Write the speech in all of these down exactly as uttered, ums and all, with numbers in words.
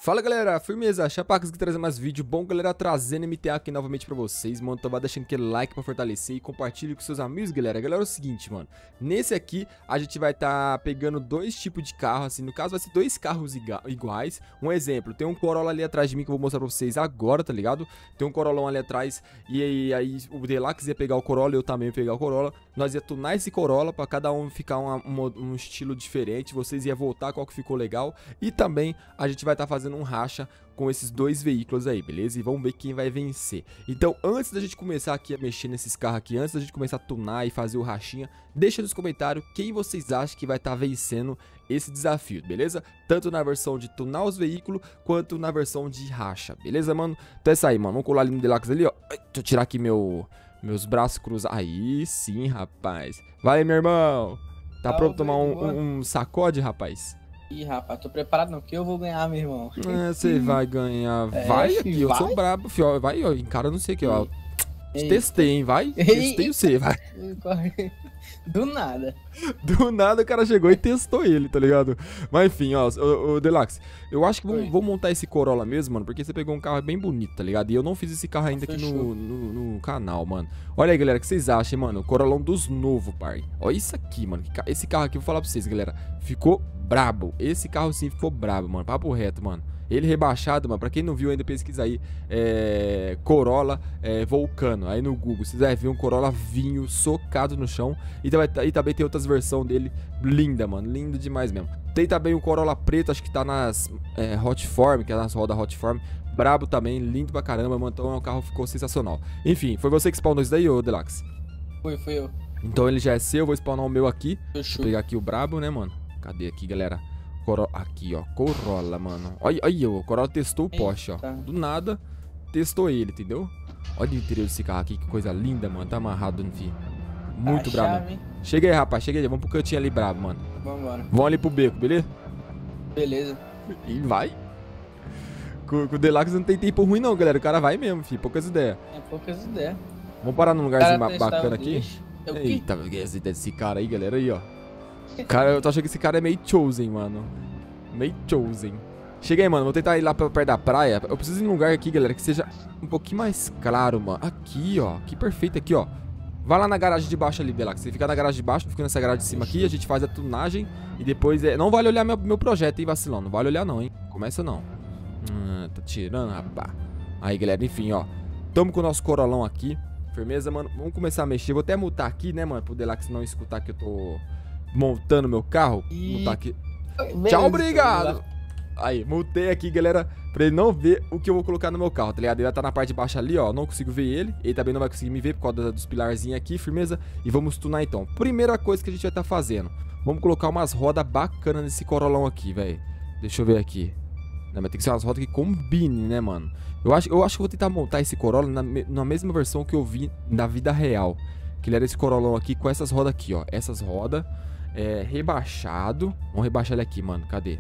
Fala galera, firmeza, Chapacas que trazendo mais vídeo bom, galera, trazendo M T A aqui novamente pra vocês, mano, então vai deixando aquele like pra fortalecer e compartilhe com seus amigos, galera. Galera, é o seguinte, mano, nesse aqui a gente vai estar tá pegando dois tipos de carro, assim, no caso vai ser dois carros iguais. Um exemplo, tem um Corolla ali atrás de mim que eu vou mostrar pra vocês agora, tá ligado? Tem um Corollão ali atrás e aí, aí o Deluxe ia pegar o Corolla, eu também ia pegar o Corolla. Nós ia tunar esse Corolla pra cada um ficar uma, uma, um estilo diferente, vocês iam voltar qual que ficou legal. E também a gente vai estar tá fazendo um racha com esses dois veículos aí, beleza? E vamos ver quem vai vencer. Então, antes da gente começar aqui a mexer nesses carros aqui, antes da gente começar a tunar e fazer o rachinha, deixa nos comentários quem vocês acham que vai estar tá vencendo esse desafio, beleza? Tanto na versão de tunar os veículos, quanto na versão de racha, beleza, mano? Então é isso aí, mano. Vamos colar ali no Deluxe ali, ó. Deixa eu tirar aqui meu, meus braços cruzados. Aí sim, rapaz. Vai, meu irmão. Tá pronto pra tomar um, um, um sacode, rapaz? Ih, rapaz, tô preparado não, que eu vou ganhar, meu irmão. É, você vai ganhar. É, vai aqui, vai? eu sou brabo, fio. Vai, ó, encara não sei o que, ó. Eita. Testei, hein, vai. Testei você, vai. Do nada. Do nada o cara chegou e testou ele, tá ligado? Mas enfim, ó, o, o Deluxe, eu acho que vou, vou montar esse Corolla mesmo, mano, porque você pegou um carro bem bonito, tá ligado? E eu não fiz esse carro ainda aqui no, no, no canal, mano. Olha aí, galera, o que vocês acham, mano? O Corollão dos novos, pai. Olha isso aqui, mano. Esse carro aqui, eu vou falar pra vocês, galera, ficou brabo. Esse carro sim ficou brabo, mano. Papo reto, mano. Ele rebaixado, mano, pra quem não viu ainda, pesquisa aí, é, Corolla é, Vulcano, aí no Google, vocês vão ver um Corolla vinho, socado no chão, e também, e também tem outras versões dele, linda, mano, lindo demais mesmo. Tem também o Corolla preto, acho que tá nas é, Hotform, que é nas rodas Hotform, brabo também, lindo pra caramba, mano, então o carro ficou sensacional. Enfim, foi você que spawnou isso daí, ô Deluxe? Foi, foi eu. Então ele já é seu, eu vou spawnar o meu aqui, Deixa vou pegar aqui o brabo, né, mano? Cadê aqui, galera? Corolla, aqui, ó, Corolla, mano. Olha, olha, o Corolla testou o Porsche, ó. Do nada, testou ele, entendeu? Olha o interior desse carro aqui, que coisa linda, mano. Tá amarrado no fio. Muito tá brabo. Chega aí, rapaz, chega aí. Vamos pro cantinho ali brabo, mano. Vambora. Vamos ali pro beco, beleza? Beleza. E vai. Com, com o Deluxe não tem tempo ruim, não, galera. O cara vai mesmo, filho. Poucas ideias. É poucas ideias. Vamos parar num lugarzinho bacana aqui. Eu Eita, essa ideia desse cara aí, galera. Aí, ó. Cara, eu tô achando que esse cara é meio chosen, mano. Meio chosen. Chega aí, mano. Vou tentar ir lá pra perto da praia. Eu preciso ir num lugar aqui, galera, que seja um pouquinho mais claro, mano. Aqui, ó. Que perfeito aqui, ó. Vai lá na garagem de baixo ali, Deluxe. Você fica na garagem de baixo, fica nessa garagem de cima aqui. A gente faz a tunagem e depois... É... Não vale olhar meu, meu projeto, hein, vacilão. Não vale olhar não, hein. Começa não. Hum, tá tirando, rapaz. Aí, galera, enfim, ó. Tamo com o nosso Corollão aqui. Firmeza, mano. Vamos começar a mexer. Vou até mutar aqui, né, mano, pro Deluxe não escutar que eu tô... montando meu carro. E... Mutar aqui. Beleza, tchau, obrigado. Aí, multei aqui, galera, pra ele não ver o que eu vou colocar no meu carro, tá ligado? Ele tá na parte de baixo ali, ó, não consigo ver ele. Ele também não vai conseguir me ver por causa dos pilarzinhos aqui, firmeza. E vamos tunar então. Primeira coisa que a gente vai estar tá fazendo, vamos colocar umas rodas bacanas nesse Corollão aqui, velho. Deixa eu ver aqui. Não, mas tem que ser umas rodas que combinem, né, mano? Eu acho, eu acho que vou tentar montar esse Corolla na, na mesma versão que eu vi na vida real. Que ele era esse Corollão aqui com essas rodas aqui, ó. Essas rodas, é, rebaixado. Vamos rebaixar ele aqui, mano. Cadê?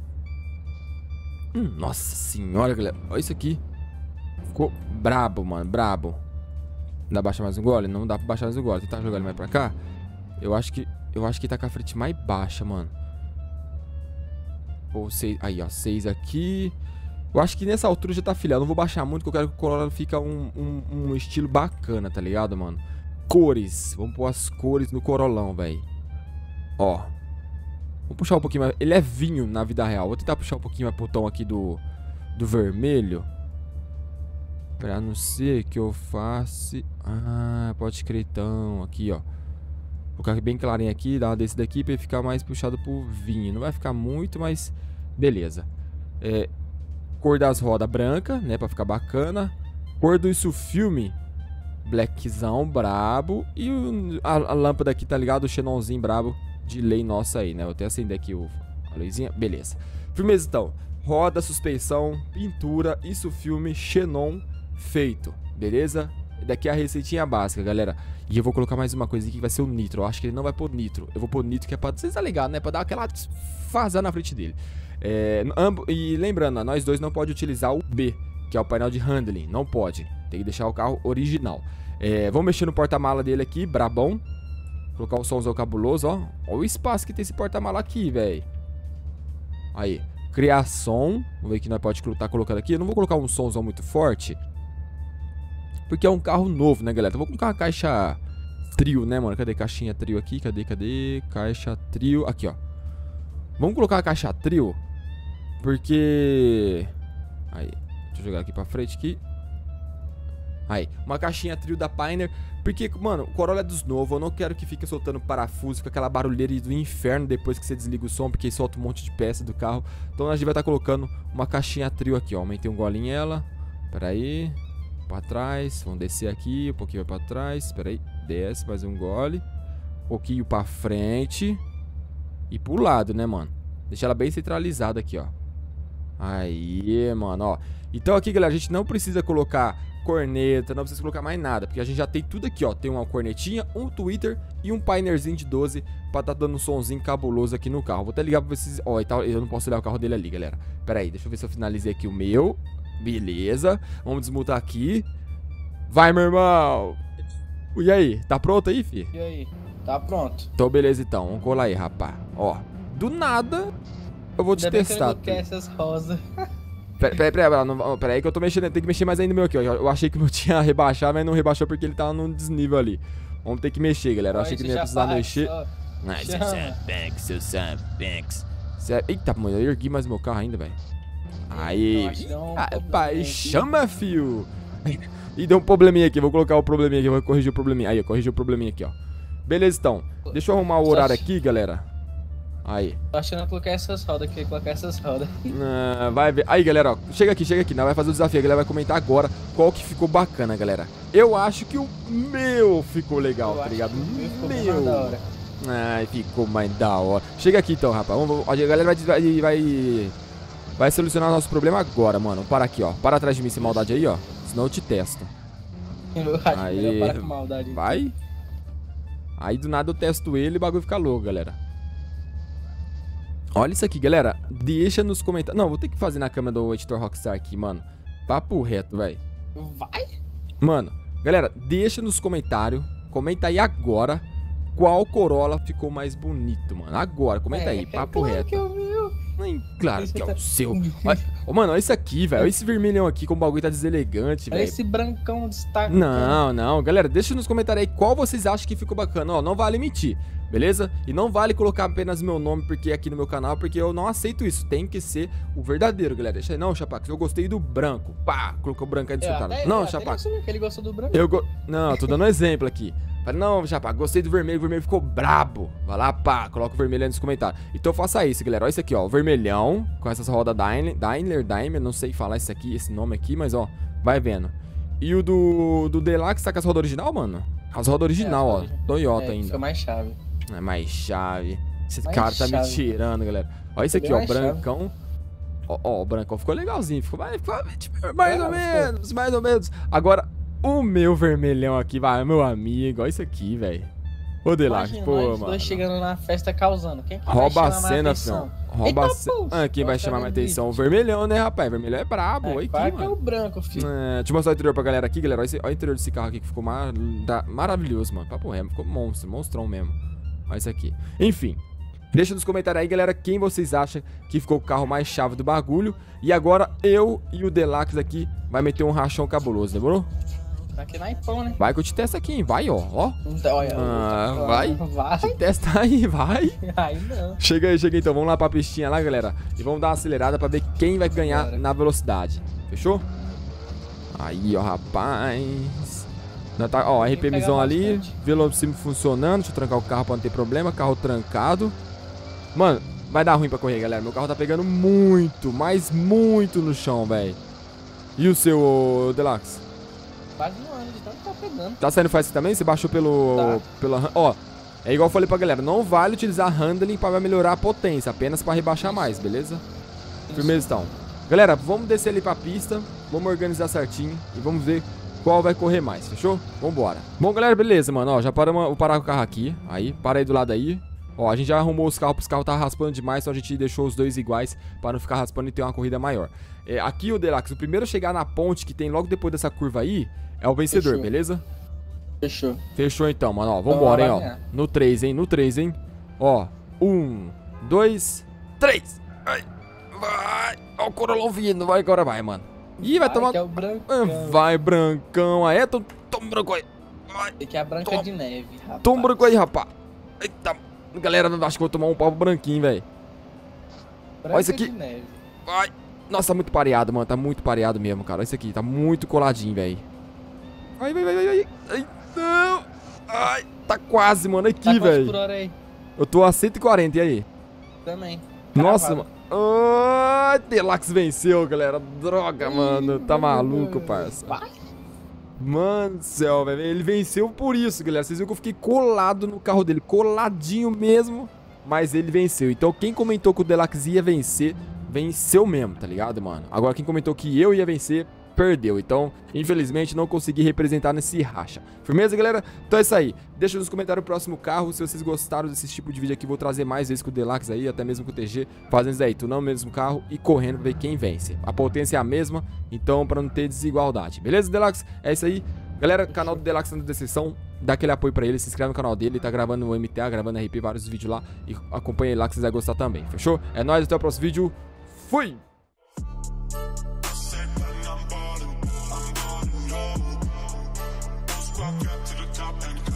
Hum, nossa senhora, galera. Olha isso aqui. Ficou brabo, mano. Brabo. Não dá pra baixar mais um gole? Não dá pra baixar mais um gole. Tentar jogar ele mais pra cá. Eu acho que... Eu acho que tá com a frente mais baixa, mano. Ou seis... Aí, ó. Seis aqui. Eu acho que nessa altura já tá filhado. Não vou baixar muito, porque eu quero que o Corolla fique um, um, um estilo bacana, tá ligado, mano? Cores. Vamos pôr as cores no Corollão, velho. Ó. Vamos puxar um pouquinho mais. Ele é vinho na vida real. Vou tentar puxar um pouquinho mais pro tom aqui do, do vermelho. Pra não ser que eu faça... Ah, pode crer então. Aqui, ó. Vou colocar bem clarinho aqui. Dar uma desse daqui pra ele ficar mais puxado pro vinho. Não vai ficar muito, mas... Beleza. É... Cor das rodas branca, né? Pra ficar bacana. Cor do isso filme. Blackzão brabo. E o, a, a lâmpada aqui, tá ligado? O xenonzinho brabo de lei nossa aí, né? Vou até acender aqui o, a luzinha. Beleza. Firmeza, então. Roda, suspensão, pintura, isso filme, xenon feito. Beleza? Daqui é a receitinha básica, galera. E eu vou colocar mais uma coisa aqui que vai ser o nitro. Eu acho que ele não vai pôr nitro. Eu vou pôr nitro que é pra... Vocês tá ligado, né? Pra dar aquela fazar na frente dele. É, e lembrando, nós dois não pode utilizar o B, que é o painel de handling. Não pode. Tem que deixar o carro original. É, vamos mexer no porta-mala dele aqui, brabão. Colocar o somzão cabuloso, ó. Olha o espaço que tem esse porta-mala aqui, velho. Aí. criar som. Vamos ver que nós pode estar colocando aqui. Eu não vou colocar um somzão muito forte, porque é um carro novo, né, galera? Então vou colocar uma caixa trio, né, mano? Cadê caixinha trio aqui? Cadê, cadê? Caixa trio. Aqui, ó. Vamos colocar a caixa trio, porque... Aí, deixa eu jogar aqui pra frente aqui. Aí, uma caixinha trio da Pioneer. Porque, mano, o Corolla é dos novos. Eu não quero que fique soltando parafuso com aquela barulheira do inferno depois que você desliga o som, porque solta um monte de peça do carro. Então a gente vai estar colocando uma caixinha trio aqui, ó. Aumentei um golinho ela. Pera aí. Pra trás. Vamos descer aqui. Um pouquinho vai pra trás. Pera aí. Desce, mais um gole. Um pouquinho pra frente. E pro lado, né, mano? Deixa ela bem centralizada aqui, ó. Aí, mano, ó. Então aqui, galera, a gente não precisa colocar corneta, não precisa colocar mais nada, porque a gente já tem tudo aqui, ó. Tem uma cornetinha, um tweeter e um Pioneerzinho de doze pra tá dando um sonzinho cabuloso aqui no carro. Vou até ligar pra vocês. Ó, e tal, eu não posso olhar o carro dele ali, galera. Pera aí, deixa eu ver se eu finalizei aqui o meu. Beleza. Vamos desmutar aqui. Vai, meu irmão. E aí, tá pronto aí, fi? E aí? Tá pronto. Então, beleza, então. Vamos colar aí, rapá. Ó, do nada eu vou te Ainda bem que eu testar. não quero essas rosas. Pera, pera, pera, não, pera aí que eu tô mexendo, tem que mexer mais ainda no meu aqui, ó. Eu achei que o meu tinha rebaixado, mas não rebaixou porque ele tava num desnível ali. Vamos ter que mexer, galera. Eu achei que não ia precisar mexer. Ah, seu Sampex, seu Sampex. Eita, mano, eu ergui mais meu carro ainda, velho. Aí. Rapaz, chama, fio. E deu um probleminha aqui, vou colocar o probleminha aqui, vou corrigir o probleminha. Aí, corrigir o probleminha aqui, ó. Beleza, então. Deixa eu arrumar o horário aqui, galera. Aí. Tô achando que colocar essas rodas aqui, colocar essas rodas. Ah, vai ver. Aí, galera, ó. Chega aqui, chega aqui. Nós vai fazer o desafio. A galera vai comentar agora qual que ficou bacana, galera. Eu acho que o meu ficou legal, Eu tá ligado? acho que o meu ficou Meu. mais da hora. Ai, ficou mais da hora. Chega aqui então, rapaz. Vamos, a galera vai, vai, vai, vai solucionar o nosso problema agora, mano. Para aqui, ó. Para atrás de mim, sem maldade aí, ó. Senão eu te testo. Eu acho Aí. melhor parar com maldade. Vai. Aí do nada eu testo ele e o bagulho fica louco, galera. Olha isso aqui, galera. Deixa nos comentários. Não, vou ter que fazer na câmera do editor Rockstar aqui, mano. Papo reto, velho. Vai? Mano, galera, deixa nos comentários. Comenta aí agora qual Corolla ficou mais bonito, mano. Agora, comenta É, aí, papo claro reto. que é o meu. Hum, Claro que é tá- o seu. Olha, ô, mano, olha isso aqui, velho. Olha esse vermelhão aqui, como o bagulho tá deselegante, Olha velho. esse brancão destaca. Não, não. Galera, deixa nos comentários aí qual vocês acham que ficou bacana. Ó, não vale mentir, beleza? E não vale colocar apenas meu nome porque aqui no meu canal, porque eu não aceito isso. Tem que ser o verdadeiro, galera. Deixa aí. Não, Chapax, eu gostei do branco. Pá, colocou o branco aí disputado. Não, Chapax. Que ele gostou do branco. Eu go... Não, tô dando um exemplo aqui. Falei, não, Chapax, gostei do vermelho, o vermelho ficou brabo. Vai lá, pá, coloca o vermelho aí nos comentários. Então faça isso, galera. Olha isso aqui, ó. O vermelhão, com essas rodas Daimler, Daimler, Daimler, não sei falar isso aqui, esse nome aqui, mas ó, vai vendo. E o do, do Deluxe tá com as rodas original, mano? As rodas original, É, ó. original. Toyota É, ainda. fica mais chave. É mais chave. Esse Mais cara tá me chave. tirando, galera. Olha isso aqui, ó. Mais chave. Brancão. Ó, ó, o brancão ficou legalzinho. Ficou mais, ficou, tipo, mais É, ou ficou. menos, mais ou menos. Agora, o meu vermelhão aqui, vai, meu amigo. Olha isso aqui, velho. Ô, Deluxe, Imagina, pô, nós mano. dois chegando na festa causando. Quem que vai Rouba a chamar mais cena, atenção? fião. Rouba a Eita, cena. pô, Ah, quem vai nossa, chamar mais velho. atenção? O vermelhão, né, rapaz? O vermelhão é brabo. É, Olha claro aqui, que é mano. o branco, filho. É, deixa eu mostrar o interior pra galera aqui, galera. Olha, esse, olha o interior desse carro aqui que ficou mar, da- maravilhoso, mano. Papo reto, ficou monstro, monstrão mesmo. Olha isso aqui. Enfim, deixa nos comentários aí, galera, quem vocês acham que ficou o carro mais chave do bagulho. E agora eu e o Deluxe aqui vai meter um rachão cabuloso, demorou? Aqui na Ipão, né? Vai que eu te testo aqui, hein? Vai, ó, ó. Então, olha, Ah, ó, vai? Vai? Te testa aí, vai. Aí não. Chega aí, chega aí, então. Vamos lá pra pistinha lá, galera. E vamos dar uma acelerada pra ver quem vai ganhar Bora. na velocidade. Fechou? Aí, ó, rapaz. Não tá, ó, Tem que RPMzão pegar ali. bastante. Velocímetro funcionando. Deixa eu trancar o carro pra não ter problema. Carro trancado. Mano, vai dar ruim pra correr, galera. Meu carro tá pegando muito, mas muito no chão, velho. E o seu, ô, Deluxe? Quase um ano de tanto que tá pegando. Tá saindo fácil também? Você baixou pelo... Tá. pela, ó, é igual eu falei pra galera. Não vale utilizar handling pra melhorar a potência. Apenas pra rebaixar mais, beleza? Firmeza, então. Galera, vamos descer ali pra pista. Vamos organizar certinho. E vamos ver qual vai correr mais, fechou? Vambora. Bom, galera, beleza, mano. Ó, já paramos, vou parar o carro aqui. Aí, para aí do lado aí. Ó, a gente já arrumou os carros, os carros estavam raspando demais, então a gente deixou os dois iguais para não ficar raspando e ter uma corrida maior. É, aqui, o Deluxe, o primeiro a chegar na ponte que tem logo depois dessa curva aí é o vencedor, Fechou. beleza? Fechou. Fechou então, mano. Ó, vambora, hein, vai ó. ganhar. No três, hein? No três, hein? Ó, um, dois, três. Ai, Vai. Ó o Corolão vindo. Vai, agora vai, mano. Ih, vai, vai tomar... Que é o brancão. Vai, brancão. Aí, toma um branco aí. Vai. Esse aqui é a branca Toma. de neve, rapaz. Toma um branco aí, rapaz. Eita. Galera, não acho que eu vou tomar um pau branquinho, velho. Olha isso aqui. De neve. Vai. Nossa, tá muito pareado, mano. Tá muito pareado mesmo, cara. Olha isso aqui. Tá muito coladinho, velho. Vai, vai, vai, vai, vai. Ai, não. Ai, tá quase, mano. Aqui, tá velho. Por hora aí? Eu tô a cento e quarenta, e aí? Também. Nossa, Gravado. mano. Ai, Deluxe venceu, galera. Droga, mano. Tá maluco, parça. Vai. Mano do céu, velho. Ele venceu por isso, galera. Vocês viram que eu fiquei colado no carro dele. Coladinho mesmo. Mas ele venceu. Então, quem comentou que o Deluxe ia vencer, venceu mesmo, tá ligado, mano? Agora, quem comentou que eu ia vencer, perdeu. Então, infelizmente, não consegui representar nesse racha. Firmeza, galera? Então é isso aí. Deixa nos comentários o próximo carro. Se vocês gostaram desse tipo de vídeo aqui, vou trazer mais vezes com o Deluxe aí, até mesmo com o T G, fazendo isso aí, tu não mesmo carro e correndo pra ver quem vence. A potência é a mesma, então pra não ter desigualdade. Beleza, Deluxe? É isso aí. Galera, canal do Deluxe tá na descrição. Dá aquele apoio pra ele, se inscreve no canal dele. Ele tá gravando o M T A, gravando R P, vários vídeos lá. E acompanha ele lá que vocês vão gostar também. Fechou? É nóis, até o próximo vídeo. Fui! Walk up to the top and